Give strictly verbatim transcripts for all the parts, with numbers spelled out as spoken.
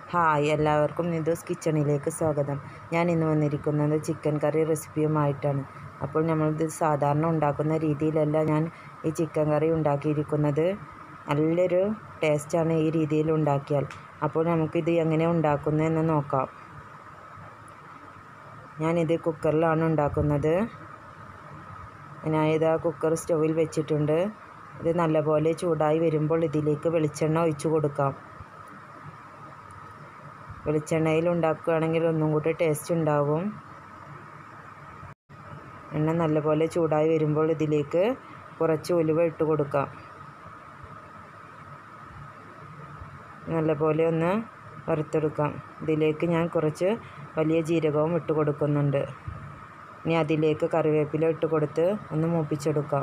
Hi, എല്ലാവർക്കും നിതൂസ് കിച്ചണിലേക്ക് സ്വാഗതം. ഞാൻ ഇന്ന് വന്നിരിക്കുന്നത് ചിക്കൻ കറി റെസിപ്പിയുമായിട്ടാണ്. അപ്പോൾ നമ്മളിത് സാധാരണ ഉണ്ടാക്കുന്ന രീതിയിലല്ല ഞാൻ ഈ ചിക്കൻ കറി ഉണ്ടാക്കിയിരിക്കുന്നത്. നല്ലൊരു ടേസ്റ്റാണ് ഈ രീതിയിൽ ഉണ്ടാക്കിയാൽ. അപ്പോൾ നമുക്കിത് എങ്ങനെ ഉണ്ടാക്കുന്നതെന്ന് നോക്കാം. ഞാനിത് കുക്കറിലാണ് ഉണ്ടാക്കുന്നത്. ഞാനിത് ആ കുക്കർ സ്റ്റൗവിൽ വെച്ചിട്ടുണ്ട്. ഇത് നല്ലപോലെ ചൂടായി വരുമ്പോൾ ഇതിലേക്ക് വെളിച്ചെണ്ണ ഒഴിച്ചു കൊടുക്കാം. വെളിച്ചെണ്ണയിൽ ഉണ്ടാക്കുകയാണെങ്കിൽ ഒന്നും കൂടി ടേസ്റ്റ് ഉണ്ടാവും. എണ്ണ നല്ലപോലെ ചൂടായി വരുമ്പോൾ ഇതിലേക്ക് കുറച്ച് ഉലുവ ഇട്ട് കൊടുക്കാം. നല്ലപോലെ ഒന്ന് വറുത്തെടുക്കാം. ഇതിലേക്ക് ഞാൻ കുറച്ച് വലിയ ജീരകവും ഇട്ട് കൊടുക്കുന്നുണ്ട്. ഇനി അതിലേക്ക് കറിവേപ്പില ഇട്ട് കൊടുത്ത് ഒന്ന് മൂപ്പിച്ചെടുക്കാം.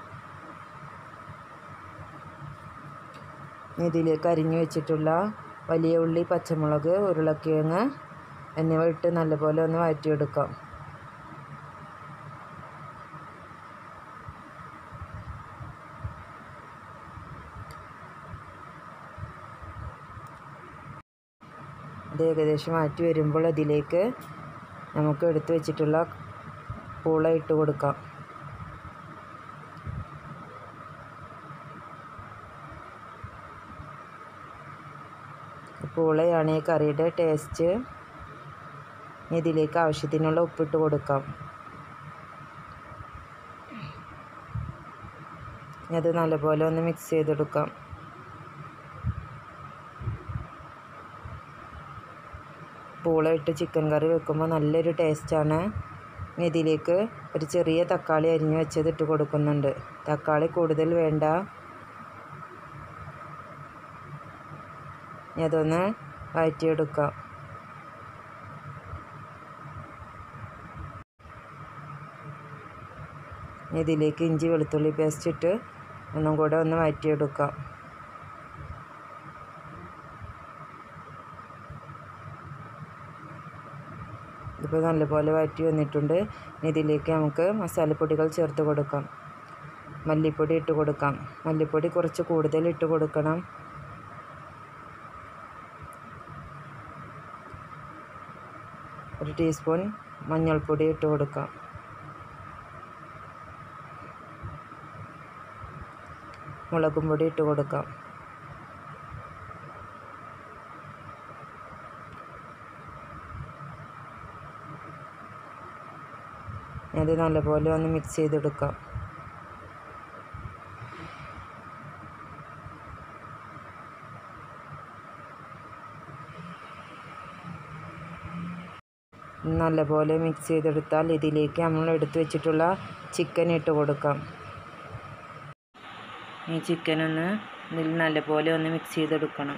ഇതിലേക്ക് അരിഞ്ഞു വെച്ചിട്ടുള്ള വലിയ ഉള്ളി, പച്ചമുളക്, ഉരുളക്കിഴങ്ങ് എന്നിവ ഇട്ട് നല്ലപോലെ ഒന്ന് വഴറ്റിയെടുക്കാം. ഇത് ഏകദേശം വഴറ്റി വരുമ്പോൾ അതിലേക്ക് നമുക്ക് എടുത്തു വെച്ചിട്ടുള്ള പൂള ഇട്ട് കൊടുക്കാം. പൂളയാണ് ഈ കറിയുടെ ടേസ്റ്റ്. ഇതിലേക്ക് ആവശ്യത്തിനുള്ള ഉപ്പിട്ട് കൊടുക്കാം. അത് നല്ലപോലെ ഒന്ന് മിക്സ് ചെയ്തെടുക്കാം. പൂള ഇട്ട് ചിക്കൻ കറി വെക്കുമ്പോൾ നല്ലൊരു ടേസ്റ്റാണ്. ഇതിലേക്ക് ഒരു ചെറിയ തക്കാളി അരിഞ്ഞു വെച്ചത് ഇട്ട് കൊടുക്കുന്നുണ്ട്. തക്കാളി കൂടുതൽ വേണ്ട. അതൊന്ന് വഴറ്റിയെടുക്കാം. ഇതിലേക്ക് ഇഞ്ചി വെളുത്തുള്ളി പേസ്റ്റ് ഇട്ട് ഒന്നും കൂടെ ഒന്ന് വഴറ്റിയെടുക്കാം. ഇപ്പോൾ നല്ലപോലെ വഴറ്റി വന്നിട്ടുണ്ട്. ഇതിലേക്ക് നമുക്ക് മസാലപ്പൊടികൾ ചേർത്ത് കൊടുക്കാം. മല്ലിപ്പൊടി ഇട്ട് കൊടുക്കാം. മല്ലിപ്പൊടി കുറച്ച് കൂടുതൽ ഇട്ട് കൊടുക്കണം. ഒരു ടീസ്പൂൺ മഞ്ഞൾപ്പൊടി ഇട്ട് കൊടുക്കാം. മുളകും പൊടി ഇട്ട് കൊടുക്കാം. അത് നല്ലപോലെ ഒന്ന് മിക്സ് ചെയ്തെടുക്കാം. നല്ലപോലെ മിക്സ് ചെയ്തെടുത്താൽ ഇതിലേക്ക് നമ്മൾ എടുത്തു വെച്ചിട്ടുള്ള ചിക്കൻ ഇട്ട് കൊടുക്കാം. ഈ ചിക്കനൊന്ന് ഇതിൽ നല്ലപോലെ ഒന്ന് മിക്സ് ചെയ്തെടുക്കണം.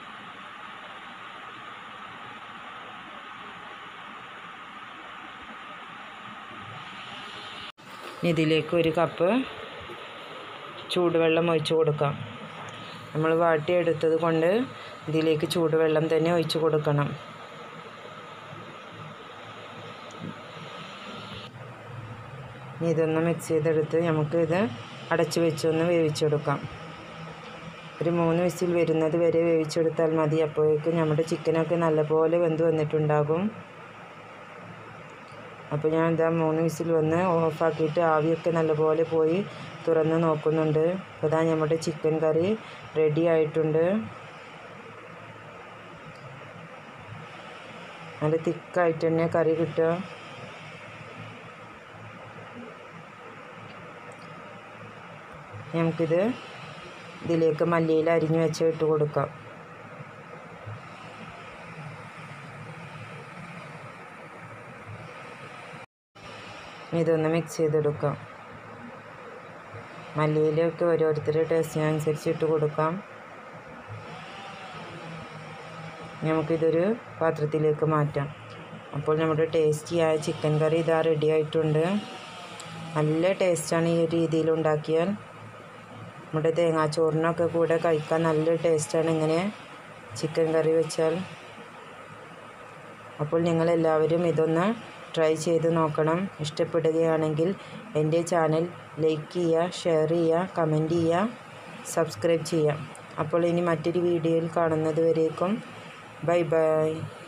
ഇതിലേക്ക് ഒരു കപ്പ് ചൂടുവെള്ളം ഒഴിച്ചു കൊടുക്കാം. നമ്മൾ വാട്ടിയെടുത്തത് കൊണ്ട് ഇതിലേക്ക് ചൂടുവെള്ളം തന്നെ ഒഴിച്ചു കൊടുക്കണം. ഇതൊന്ന് മിക്സ് ചെയ്തെടുത്ത് നമുക്ക് ഇത് അടച്ചു വെച്ചൊന്ന് വേവിച്ചെടുക്കാം. ഒരു മൂന്ന് വിസിൽ വരുന്നത് വരെ വേവിച്ചെടുത്താൽ മതി. അപ്പോഴേക്കും നമ്മുടെ ചിക്കനൊക്കെ നല്ലപോലെ വെന്ത് വന്നിട്ടുണ്ടാകും. അപ്പോൾ ഞാൻ ഇതാ മൂന്ന് വിസിൽ വന്ന് ഓഫാക്കിയിട്ട് ആവിയൊക്കെ നല്ലപോലെ പോയി തുറന്ന് നോക്കുന്നുണ്ട്. അപ്പോൾ ഇതാ നമ്മുടെ ചിക്കൻ കറി റെഡി ആയിട്ടുണ്ട്. നല്ല തിക്കായിട്ട് തന്നെ കറി കിട്ടുക. നമുക്കിത് ഇതിലേക്ക് മല്ലിയില അരിഞ്ഞു വെച്ച് ഇട്ട് കൊടുക്കാം. ഇതൊന്ന് മിക്സ് ചെയ്തെടുക്കാം. മല്ലിയിലയൊക്കെ ഓരോരുത്തരുടെ ടേസ്റ്റിനനുസരിച്ച് ഇട്ട് കൊടുക്കാം. നമുക്കിതൊരു പാത്രത്തിലേക്ക് മാറ്റാം. അപ്പോൾ നമ്മുടെ ടേസ്റ്റിയായ ചിക്കൻ കറി ഇതാ റെഡി ആയിട്ടുണ്ട്. നല്ല ടേസ്റ്റാണ് ഈ രീതിയിൽ ഉണ്ടാക്കിയാൽ. നമ്മുടെ തേങ്ങാച്ചോറിനൊക്കെ കൂടെ കഴിക്കാൻ നല്ല ടേസ്റ്റാണ് ഇങ്ങനെ ചിക്കൻ കറി വെച്ചാൽ. അപ്പോൾ നിങ്ങളെല്ലാവരും ഇതൊന്ന് ട്രൈ ചെയ്ത് നോക്കണം. ഇഷ്ടപ്പെടുകയാണെങ്കിൽ എൻ്റെ ചാനൽ ലൈക്ക് ചെയ്യുക, ഷെയർ ചെയ്യുക, കമൻറ്റ് ചെയ്യുക, സബ്സ്ക്രൈബ് ചെയ്യുക. അപ്പോൾ ഇനി മറ്റൊരു വീഡിയോയിൽ കാണുന്നത് വരേക്കും ബൈ ബൈ.